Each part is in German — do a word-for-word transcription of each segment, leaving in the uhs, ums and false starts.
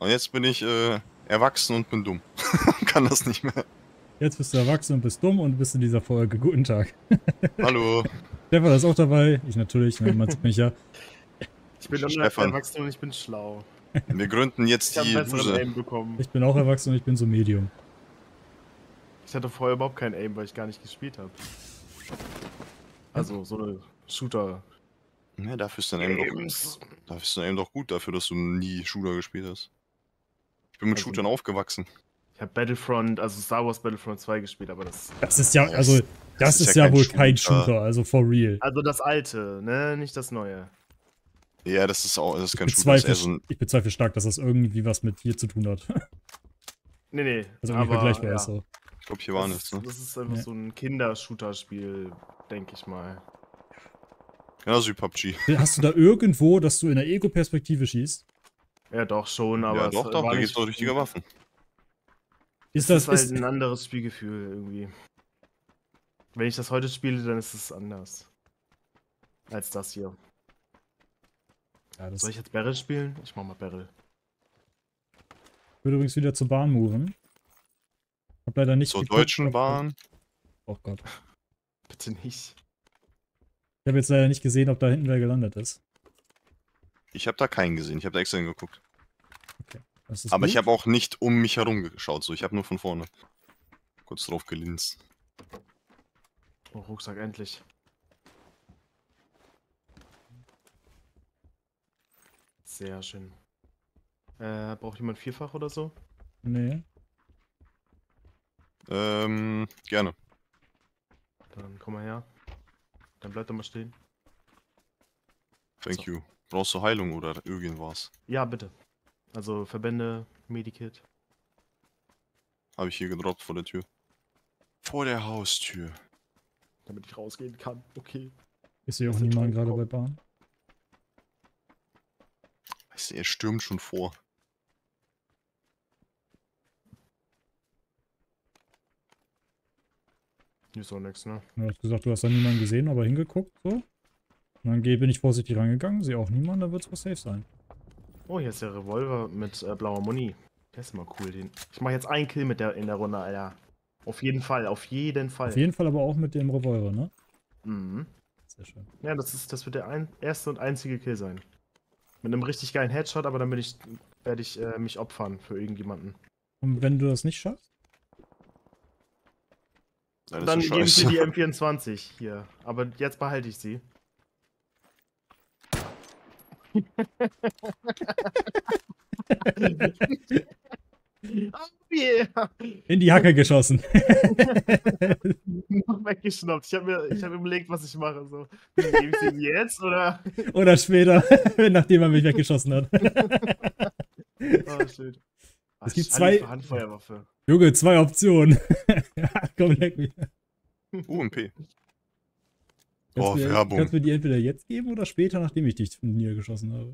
Und jetzt bin ich äh, erwachsen und bin dumm. Kann das nicht mehr. Jetzt bist du erwachsen und bist dumm und bist in dieser Folge. Guten Tag. Hallo. Stefan ist auch dabei. Ich natürlich, ne, man sieht mich ja. Ich bin noch erwachsen und ich bin schlau. Wir gründen jetzt ich die besseren Aim bekommen. Ich bin auch erwachsen und ich bin so Medium. Ich hatte vorher überhaupt kein Aim, weil ich gar nicht gespielt habe. Also so eine Shooter. Ja, dafür ist dein Aim doch, dafür ist dein Aim doch gut, dafür, dass du nie Shooter gespielt hast. Ich bin mit also, Shootern aufgewachsen. Ich habe Battlefront, also Star Wars Battlefront zwei gespielt, aber das... Das ist ja, also, das, das ist, ist ja, ja wohl Shooter. kein Shooter, also for real. Also das alte, ne, nicht das neue. Ja, das ist auch, das ist kein ich Shooter. Bezweifle, so ein ich bezweifle stark, dass das irgendwie was mit hier zu tun hat. Nee, nee, also irgendwie aber, vergleichbar ja. ist so. Ich glaube, hier war das, nichts, ne? Das ist einfach ja. so ein Kindershooter-Spiel, denke ich mal. Genauso wie P U B G. Hast du da irgendwo, dass du in der Ego-Perspektive schießt? Ja, doch schon, aber... Ja, doch, doch, da geht's doch richtige Waffen. Ist das, das ist halt ist ein anderes Spielgefühl irgendwie. Wenn ich das heute spiele, dann ist es anders. Als das hier. Ja, das Soll ich jetzt Barrel spielen? Ich mach mal Barrel. Ich würde übrigens wieder zur Bahn moven. Hab leider nicht Zur deutschen Bahn? Oh Gott. Bitte nicht. Ich habe jetzt leider nicht gesehen, ob da hinten wer gelandet ist. Ich habe da keinen gesehen, ich habe da extra hingeguckt. Okay. Das Aber gut. ich habe auch nicht um mich herum geschaut, so ich habe nur von vorne kurz drauf gelinst. Oh, Rucksack, endlich. Sehr schön. Äh, braucht jemand vierfach oder so? Nee. Ähm, gerne. Dann komm mal her. Dann bleib doch mal stehen. Thank so. you. Brauchst du Heilung oder irgendwas? Ja, bitte. Also Verbände, Medikit. Habe ich hier gedroppt vor der Tür. Vor der Haustür. Damit ich rausgehen kann. Okay. Ist hier auch niemand gerade bei Bahn? Ich sehe, er stürmt schon vor. Hier ist auch nix, ne? Du hast gesagt, du hast da niemanden gesehen, aber hingeguckt, so. Und dann bin ich vorsichtig rangegangen, sehe auch niemanden, da wird es wohl safe sein. Oh, hier ist der Revolver mit äh, blauer Muni. Der ist immer cool, den. Ich mache jetzt einen Kill mit der in der Runde, Alter. Auf jeden Fall, auf jeden Fall. Auf jeden Fall aber auch mit dem Revolver, ne? Mhm. Sehr schön. Ja, das ist, das wird der ein, erste und einzige Kill sein. Mit einem richtig geilen Headshot, aber dann bin ich, werde ich äh, mich opfern für irgendjemanden. Und wenn du das nicht schaffst? Dann, dann geben sie die M vierundzwanzig hier. Aber jetzt behalte ich sie. Oh yeah. In die Hacke geschossen. Noch weggeschnappt. Ich habe mir, ich hab mir überlegt, was ich mache. So. Gebe ich sie jetzt oder? Oder später, nachdem er mich weggeschossen hat. Oh, schön. Ach, es gibt zwei. Handfeuerwaffe. Junge, zwei Optionen. Komm, leck mich. U M P. Oh, mir, Werbung. Kannst du mir die entweder jetzt geben oder später, nachdem ich dich von mir geschossen habe?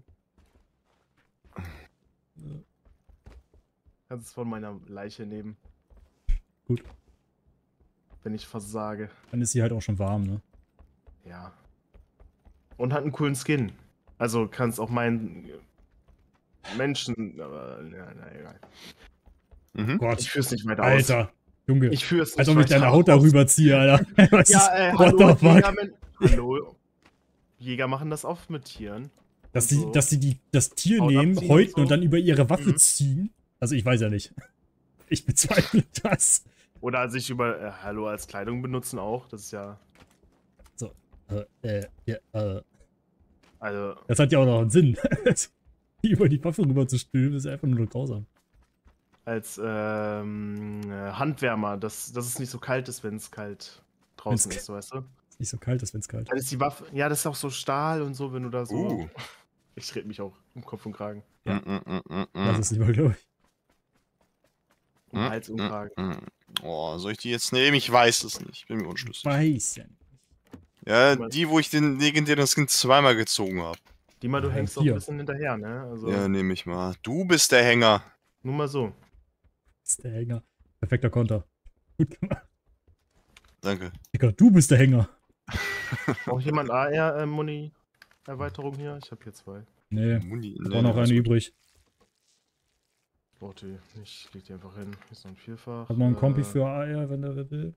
Kannst es von meiner Leiche nehmen. Gut. Wenn ich versage. Dann ist sie halt auch schon warm, ne? Ja. Und hat einen coolen Skin. Also kannst auch meinen Menschen. Aber, ja, na egal. Mhm. Gott. Ich führ's nicht weiter aus. Alter. Junge. Ich führ's nicht Als ob ich deine Haut darüber ziehe, Alter. Was ja, äh, hallo, Jäger, hallo. Jäger machen das oft mit Tieren. Dass sie so. dass die, die das Tier Haut nehmen, häuten und, so. und dann über ihre Waffe mhm. ziehen. Also ich weiß ja nicht. Ich bezweifle das. Oder sich über äh, Hallo als Kleidung benutzen auch. Das ist ja... So. Äh, äh, ja, äh. Also... Das hat ja auch noch einen Sinn. Die über die Waffe rüber zu stülpen, ist einfach nur grausam. Als ähm, Handwärmer, dass, dass es nicht so kalt ist, wenn es kalt draußen wenn's ist, weißt du? Ist nicht so kalt ist, wenn es kalt ist. Dann ist die Waffe... Ja, das ist auch so Stahl und so, wenn du da so... Uh. Ich red mich auch im Kopf und Kragen. Ja. Mm, mm, mm, mm. Das ist lieber, glaube ich. Um mm, Hals und Kragen. Mm, mm. Oh, soll ich die jetzt nehmen? Ich weiß es nicht. Ich bin mir unschlüssig. Weiß ja nicht. Ja, die, wo ich den legendären Skin zweimal gezogen habe. Die mal, du ja, hängst doch ein bisschen hinterher, ne? Also ja, nehme ich mal. Du bist der Hänger. Nur mal so. Du bist der Hänger. Perfekter Konter. Gut gemacht. Danke. Digga, du bist der Hänger. Braucht jemand A R-Muni-Erweiterung hier? Ich habe hier zwei. Nee, Muni, ich brauche noch eine übrig. Warte, ich leg die einfach hin. Hier ist noch ein Vierfach. Hat noch ein Kompi äh, für Eier, wenn der will.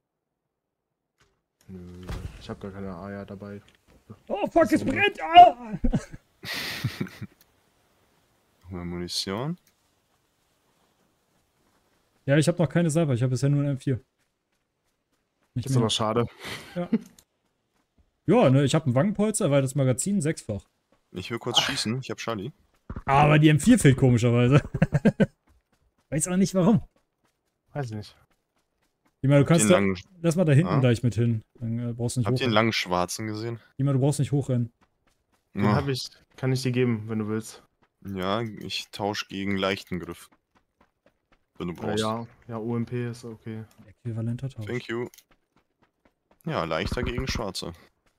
Nö, ich habe gar keine Eier dabei. Oh fuck, es brennt! Ah! Mehr Munition. Ja, ich habe noch keine selber, ich habe bisher nur ein M vier. Nicht Ist mehr. aber schade. Ja, ja ne, ich habe ein Wangenpolster, weil das Magazin sechsfach. Ich will kurz Ach. schießen, ich habe Charlie. Aber die M vier fehlt komischerweise. Weiß auch nicht warum. Weiß ich nicht. Ich meine, du kannst da, langen... lass mal da hinten ah? gleich mit hin. Dann äh, brauchst du nicht Habt hochrennen. ihr den langen schwarzen gesehen? Ich meine, du brauchst nicht hochrennen. Den Ja. hab ich. Kann ich dir geben, wenn du willst. Ja, ich tausche gegen leichten Griff. Wenn du brauchst. Ja, ja, ja, O M P ist okay. Äquivalenter Tausch. Thank you. Ja, leichter gegen schwarze.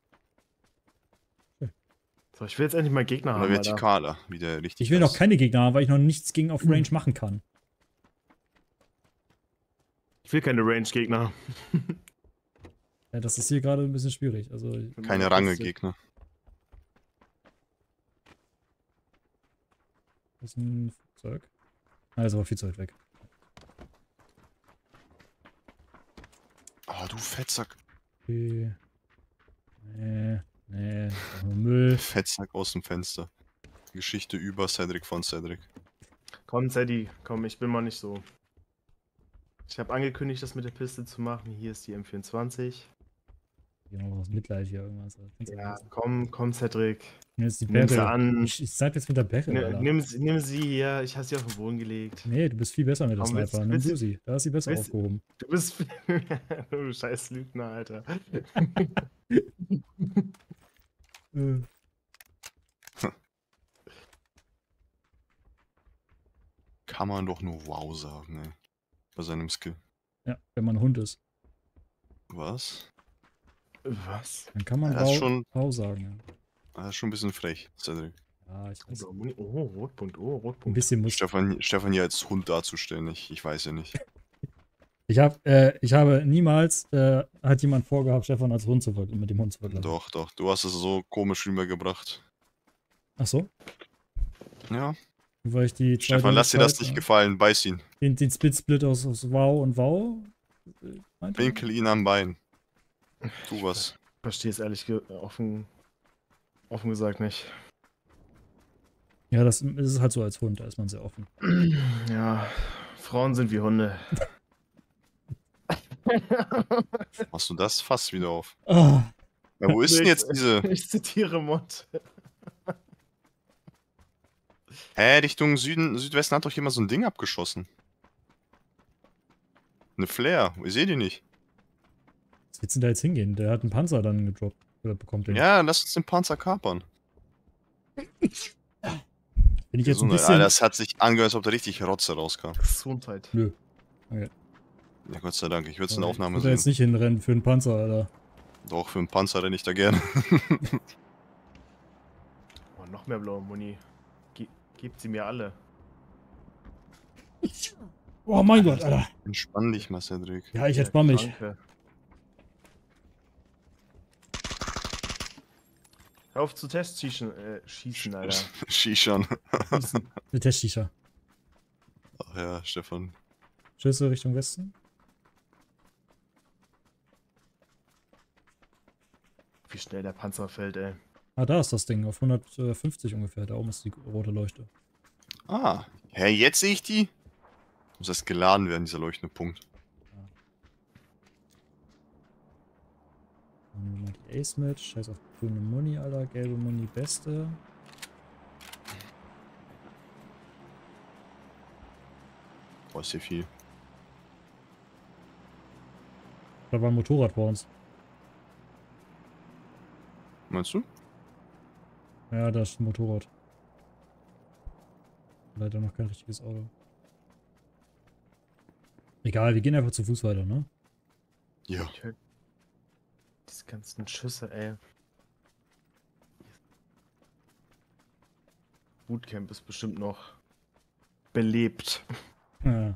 So, ich will jetzt endlich mal Gegner Oder haben. vertikaler, wie der richtig Ich will heißt. noch keine Gegner haben, weil ich noch nichts gegen auf Range machen kann. Ich will keine Range-Gegner. Ja, das ist hier gerade ein bisschen schwierig. Also, Keine Range-Gegner. das ist ein Flugzeug. Also war viel zu weit weg. Oh, du Fettsack. Okay. Nee, nee, das ist nur Müll. Fettsack aus dem Fenster. Geschichte über Cedric von Cedric. Komm, Zeddy, komm, ich bin mal nicht so. Ich habe angekündigt, das mit der Piste zu machen. Hier ist die M vierundzwanzig. Genau, aus Mitleid hier irgendwas. Ja, komm, komm, Cedric. Jetzt die Nimm sie Barrel. an. Ich, ich sag jetzt mit der Barrel, Nimm, Alter. nimm, sie- nimm sie hier, ich habe sie auf den Boden gelegt. Nee, du bist viel besser mit der Komm, willst- Sniper. Nimm willst- du sie. Da ist sie besser willst- aufgehoben. Du bist. Du scheiß Lügner, Alter. Äh. Kann man doch nur wow sagen, ey. Bei seinem Skill. Ja, wenn man ein Hund ist. Was? Was? Dann kann man Ja, das ist wow, schon- wow sagen. Ja. Das ist schon ein bisschen frech, Cedric. Ja, ich weiß. Oh, Rotpunkt, oh, Ein Rotpunkt. bisschen muss. Stefan, Stefan hier als Hund darzustellen, ich, ich weiß ja nicht. Ich, hab, äh, ich habe niemals, äh, hat jemand vorgehabt, Stefan als Hund zu ver- mit dem Hund zu vergleichen. Doch, doch, du hast es so komisch rübergebracht. Ach so? Ja. Weil ich die zwei Stefan, lass dir das Zeit, nicht äh, gefallen, beiß ihn. Den, den Split-Split aus, aus Wow und Wow. äh, meinte? Winkel ihn am Bein. Tu was. Ich verstehe es ehrlich ge offen, offen gesagt nicht. Ja, das ist halt so als Hund, da ist man sehr offen. Ja, Frauen sind wie Hunde. Machst du das fast wieder auf? Ah, Ja, wo ist denn jetzt diese... Ich zitiere Mott. Hä, Richtung Süden, Südwesten hat doch jemand so ein Ding abgeschossen. Eine Flare, ich seh die nicht. was willst du denn da jetzt hingehen? Der hat einen Panzer dann gedroppt. Oder bekommt den. Ja, lass uns den Panzer kapern. Bin ich jetzt ein Gesundheit. bisschen... Ah, das hat sich angehört, als ob da richtig Rotze rauskam. Gesundheit. Nö. Ja, Gott sei Dank, ich würde es in Aber der Aufnahme ich würde da jetzt sehen. nicht hinrennen für einen Panzer, Alter. Doch, für einen Panzer renne ich da gerne. Oh, noch mehr blaue Muni. Ge gebt sie mir alle. Oh mein Gott, Alter. Entspann dich mal, Cedric. Ja, ich entspann mich. Danke. Hör auf zu Testschießen, äh, schießen, Alter. Shishan. Schießen. Eine Testshisha. Ach ja, Stefan. Schüsse Richtung Westen. Wie schnell der Panzer fällt, ey. Ah, da ist das Ding, auf hundertfünfzig ungefähr. Da oben ist die rote Leuchte. Ah, hä, jetzt sehe ich die? Muss erst geladen werden, dieser leuchtende Punkt. Dann nehmen wir die Ace mit. Scheiß auf grüne Muni, Alter. Gelbe Muni, beste. Boah, ist hier viel. Da war ein Motorrad vor uns. Meinst du? Ja, da ist ein Motorrad. Leider noch kein richtiges Auto. Egal, wir gehen einfach zu Fuß weiter, ne? Ja. Ich hör diese ganzen Schüsse, ey. Bootcamp ist bestimmt noch belebt. Ja.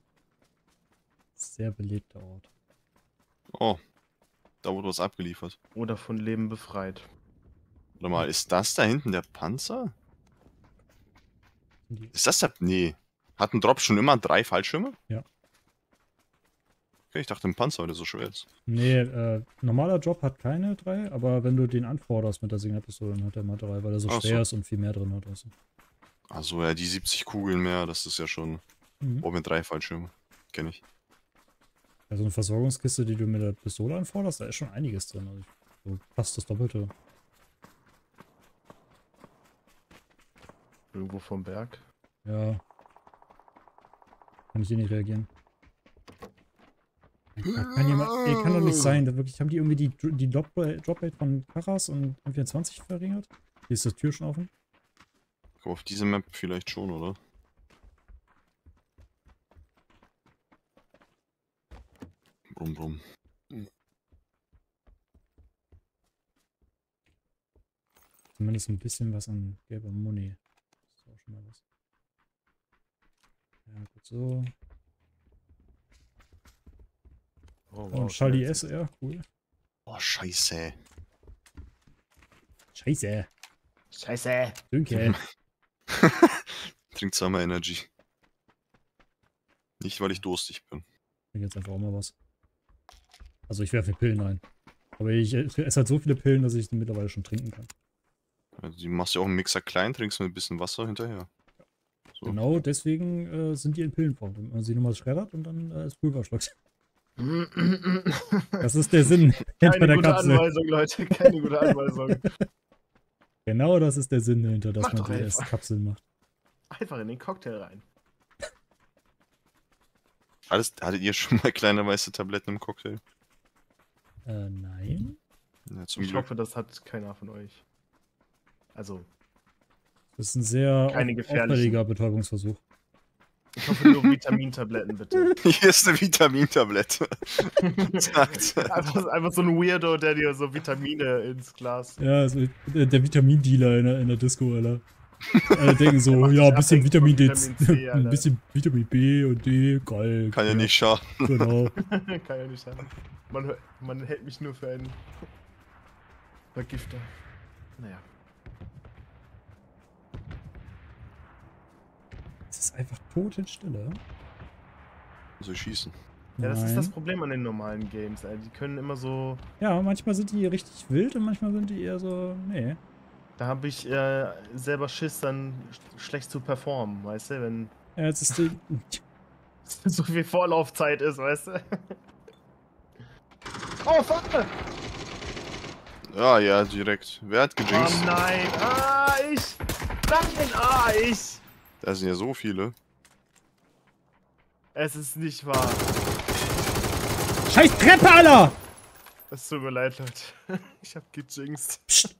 Sehr belebter Ort. Oh, da wurde was abgeliefert. Oder von Leben befreit. Warte mal, ist das da hinten der Panzer? Die- Ist das der... Nee. Hat ein Drop schon immer drei Fallschirme? Ja. Okay, ich dachte, ein Panzer, weil der so schwer ist. Nee, äh, normaler Drop hat keine drei, aber wenn du den anforderst mit der Signalpistole, dann hat er mal drei, weil er so Ach schwer so. ist und viel mehr drin hat. Also. Also ja, die siebzig Kugeln mehr, das ist ja schon... Mhm. Oh, mit drei Fallschirme. Kenn ich. Also eine Versorgungskiste, die du mit der Pistole anforderst, da ist schon einiges drin. Also so fast das Doppelte. Irgendwo vom Berg. Ja. Kann ich hier nicht reagieren. Kann, jemand, ey, kann doch nicht sein. Da wirklich, haben die irgendwie die, die Droprate von Karas und M vierundzwanzig verringert? Hier ist die Tür schon offen. Auf diese Map vielleicht schon, oder? Brumm, brumm. Zumindest ein bisschen was an gelber Muni. Das ist auch schon mal was. Ja, gut so. Oh, Oh, und Charlie S R, cool. Oh, scheiße. Scheiße. Scheiße. Dünke. Trink zweimal Energy. Nicht, weil ich durstig bin. Ich trinke jetzt einfach auch mal was. Also ich werfe Pillen rein. Aber ich esse halt so viele Pillen, dass ich die mittlerweile schon trinken kann. Also, du machst ja auch einen Mixer klein, trinkst mit ein bisschen Wasser hinterher. So. Genau, deswegen äh, sind die in Pillenform. Wenn man sie nochmal schreddert und dann äh, ist Pulver schluckt. Das ist der Sinn hinter Keine der gute Kapsel. Anweisung, Leute. Keine gute Anweisung. Genau das ist der Sinn dahinter, dass Mach man doch die erst einfach. Kapseln macht. Einfach in den Cocktail rein. Alles, hattet ihr schon mal kleine weiße Tabletten im Cocktail? Äh, nein. Ja, zum Ich Glück. hoffe, das hat keiner von euch. Also, Das ist ein sehr Keine auf, gefährlichen. auffälliger Betäubungsversuch. ich hoffe nur Vitamintabletten, bitte. Hier ist eine Vitamintablette. Sagt. einfach, einfach so ein Weirdo, der dir so Vitamine ins Glas. Ja, also der, der Vitamindealer in der, in der Disco, Alter. Alle denken so, macht ja, ein sich bisschen abhängig Vitamin D, von Vitamin C, ein Alter. bisschen Vitamin B und D, geil. Kann ja nicht schaden. Genau. Kann ja nicht sein. Man, hör- man hält mich nur für einen Vergifter. Naja. Es ist einfach Totenstille. So schießen. Ja, das ist das Nein. Problem an den normalen Games, Alter. Die können immer so. Ja, manchmal sind die richtig wild und manchmal sind die eher so, nee. Da habe ich äh, selber Schiss, dann sch- schlecht zu performen, weißt du, wenn Ja, jetzt ist die, so viel Vorlaufzeit ist, weißt du. Oh, fuck! Ja, ja, direkt. Wer hat Oh gejinxt? nein! Ah, ich! Nein! Ah, ich! Da sind ja so viele. Es ist nicht wahr. scheiß Treppe, Alter! Es tut mir leid, Leute. Ich hab gejinxt. Psst.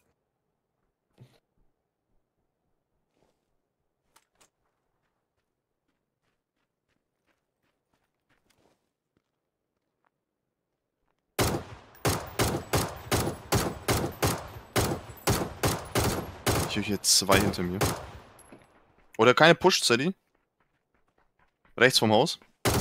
Ich höre hier zwei hinter mir. Oder keine Push-Steady. Rechts vom Haus.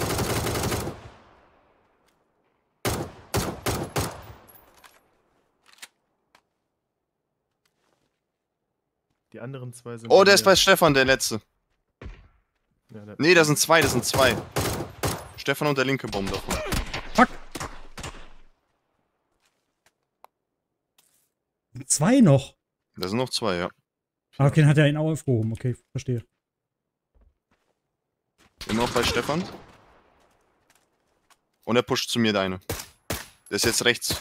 Die anderen zwei sind. Oh, bei der ist mir. bei Stefan, der letzte. Ja, der- Nee, da sind zwei, das sind zwei. Stefan und der linke Baum davon. Fuck! Zwei noch. Da sind noch zwei, ja. Ah, okay, dann hat er ihn auch aufgehoben. Okay, verstehe. Immer noch bei Stefan. Und er pusht zu mir deine. Der ist jetzt rechts.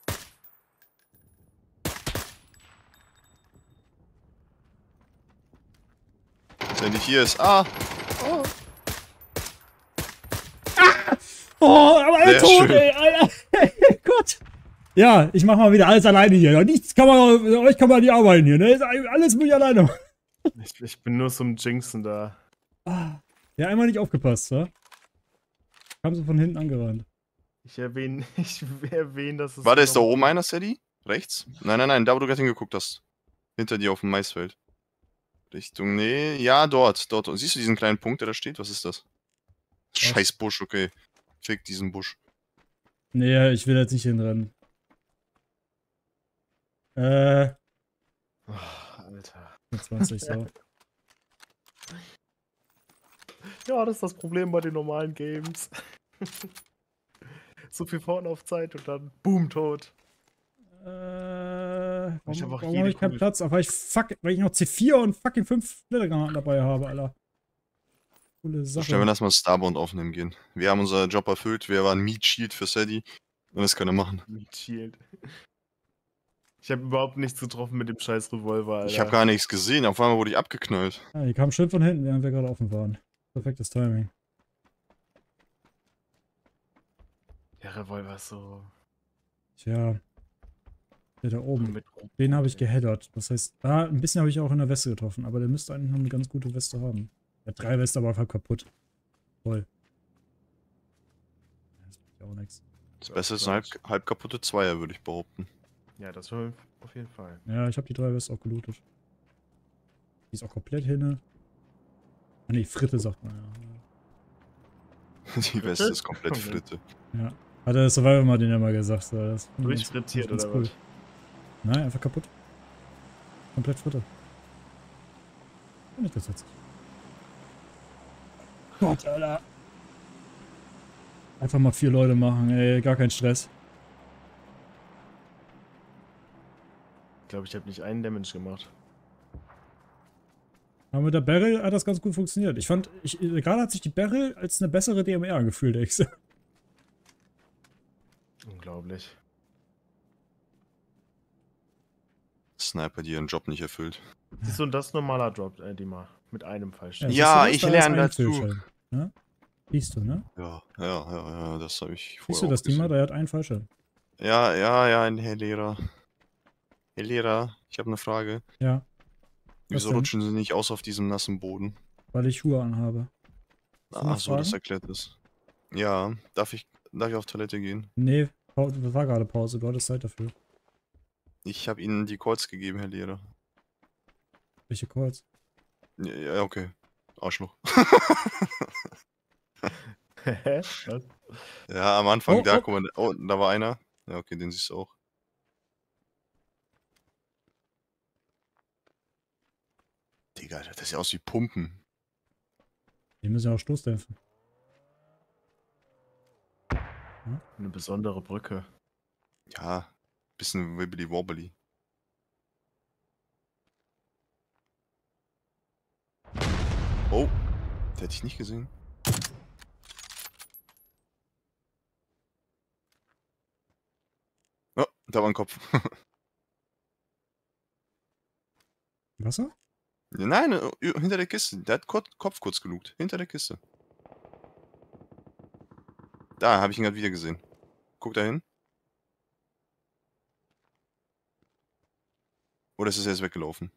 Wenn die hier ist. Ah! Oh, aber er Sehr tot, schön. ey, Alter. Gott. Ja, ich mach mal wieder alles alleine hier. Ja, nichts kann man, euch kann man nicht arbeiten hier, ne? Alles muss ich alleine machen. Ich, ich bin nur zum Jinxen da. Ah, ja, einmal nicht aufgepasst, wa? Kam so von hinten angerannt. Ich erwähne, ich erwähne, dass es. War da ist da oben einer, Sadie? Rechts? Nein, nein, nein, da wo du gerade hingeguckt hast. Hinter dir auf dem Maisfeld. Richtung, nee, ja, dort, dort. Siehst du diesen kleinen Punkt, der da steht? Was ist das? Scheiß Busch, okay. Fick diesen Busch. Nee, ich will jetzt nicht hinrennen. Äh, Oh, Alter. zwanzig, so. Ja, das ist das Problem bei den normalen Games. So viel vorne auf Zeit und dann boom, tot. Äh, warum Ich hab warum auch habe jede ich keinen Kugel- Platz? Ach, weil ich, fuck, weil ich noch C vier und fucking fünf Splittergranaten dabei habe, Alter. Coole So schnell, wir Sache. lass mal Starbound aufnehmen gehen. Wir haben unser Job erfüllt, wir waren Meat Shield für Sadie. Und das können wir machen. Meat Shield. Ich habe überhaupt nichts getroffen mit dem scheiß Revolver, Alter. Ich habe gar nichts gesehen, auf einmal wurde ich abgeknallt. Ah, die kamen schön von hinten, während wir gerade offen waren. Perfektes Timing. Der Revolver ist so... Tja. Der da oben. mit Den habe ich geheadert. Das heißt, ah, ein bisschen habe ich auch in der Weste getroffen, aber der müsste eigentlich noch eine ganz gute Weste haben. Der hat drei Weste, aber halb kaputt. Voll. Das bringt ja auch nichts. Das Beste ist ein halb, halb kaputte Zweier, würde ich behaupten. Ja, das war auf jeden Fall. Ja, ich habe die drei Weste auch gelootet. Die ist auch komplett hinne. Ah ne, Fritte sagt man ja. Die Weste ist komplett Fritte. Ja. Hat der Survivor mal den ja mal gesagt. So. Das Durchfrittiert oder was? Nein, einfach kaputt. Komplett Fritte. Nicht das Gott, Alter. Einfach mal vier Leute machen, ey, gar kein Stress. Ich glaube, ich habe nicht einen Damage gemacht. Aber mit der Barrel hat das ganz gut funktioniert. Ich fand, ich, gerade hat sich die Barrel als eine bessere D M R angefühlt, echt. Unglaublich. Sniper, die ihren Job nicht erfüllt. Siehst du, und das ist ein normaler Drop, äh, die mal. Mit einem Fallschirm. Ja, siehst du ich das? Da ist lerne ein dazu. Fallschirm, ne? Siehst du, ne? Ja, ja, ja, ja, das habe ich vorher Siehst du auch das, Dima? gesehen. Der hat einen Fallschirm. Ja, ja, ja, Herr Lehrer. Herr Lehrer, ich habe eine Frage. Ja. Was Wieso denn? rutschen Sie nicht aus auf diesem nassen Boden? Weil ich Schuhe anhabe. Hast du noch Ach so, das Fragen? erklärt es. Ja, darf ich, darf ich auf Toilette gehen? Nee, Pause, das war gerade Pause, du hattest Zeit dafür. Ich habe Ihnen die Calls gegeben, Herr Lehrer. Welche Calls? Ja, ja, okay. Arschloch. Hä? Was? Ja, am Anfang, Oh, da, oh. guck mal, oh, da war einer. Ja, okay, den siehst du auch. Digga, Alter, das sieht aus wie Pumpen. Die müssen ja auch Stoßdämpfen. Eine besondere Brücke. Ja, bisschen wibbly wobbly. Oh, der hätte ich nicht gesehen. Oh, da war ein Kopf. Wasser? Nein, äh, hinter der Kiste. Der hat Ko- Kopf kurz gelugt. Hinter der Kiste. Da, habe ich ihn gerade wieder gesehen. Guck da hin. Oder ist es jetzt weggelaufen?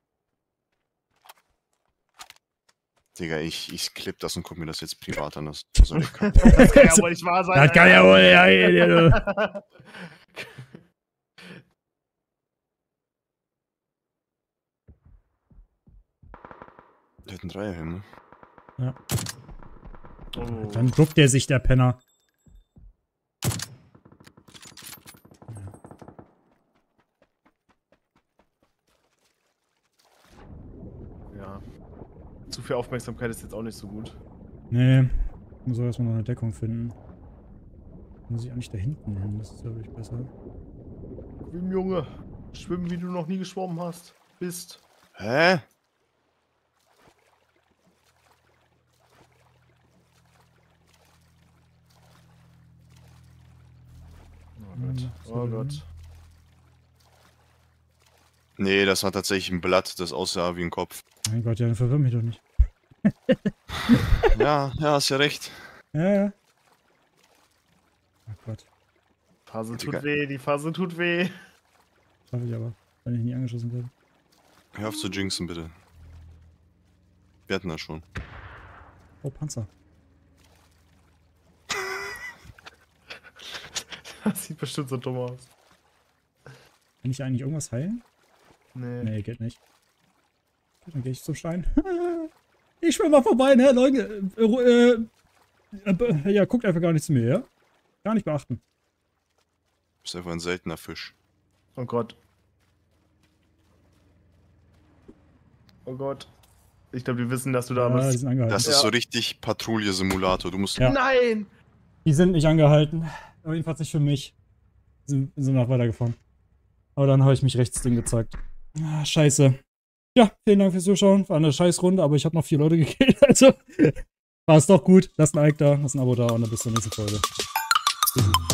Digga, ich, ich klipp das und guck mir das jetzt privat an. Das, das, soll der Kack. Das kann ja wohl nicht wahr sein. Das kann ja wohl, ja, ja, ja. Der hat einen Dreierhelm, ne? Ja. Oh. Dann druckt der sich, der Penner. Ja. Zu viel Aufmerksamkeit ist jetzt auch nicht so gut. Nee. Muss auch erstmal noch eine Deckung finden. Muss ich auch nicht da hinten hin, das ist, glaube ich, besser. Schwimm, Junge. Schwimmen, wie du noch nie geschwommen hast. Bist. Hä? Oh Gott. Oh Gott. Nee, das war tatsächlich ein Blatt, das aussah wie ein Kopf. Mein Gott, ja, dann verwirr mich doch nicht. Ja, ja, hast ja recht. Ja, ja. Oh Gott. Phase Digga. tut weh, die Phase tut weh. Schaffe ich aber, wenn ich nie angeschossen werde. Hör auf zu jinxen, bitte. Wir hatten das schon. Oh, Panzer. Das sieht bestimmt so dumm aus. Kann ich eigentlich irgendwas heilen? Nee. Nee, geht nicht. Gut, dann gehe ich zum Stein. Ich schwimme mal vorbei, ne, Leute? Äh, äh, äh, ja, guckt einfach gar nicht zu mir, ja? Gar nicht beachten. Du bist einfach ein seltener Fisch. Oh Gott. Oh Gott. Ich glaube, die wissen, dass du da Ja, die bist. sind angehalten. Das ist Ja. so richtig Patrouille-Simulator. Du musst. Ja. Nein! Die sind nicht angehalten. Aber jedenfalls nicht für mich. Die sind, sind nach weitergefahren. Aber dann habe ich mich rechts drin gezeigt. Ah, scheiße. Ja, vielen Dank fürs Zuschauen. War eine Scheißrunde, aber ich habe noch vier Leute gekillt. Also war es doch gut. Lasst ein Like da, lasst ein Abo da und dann bis zur nächsten Folge. Tschüssi.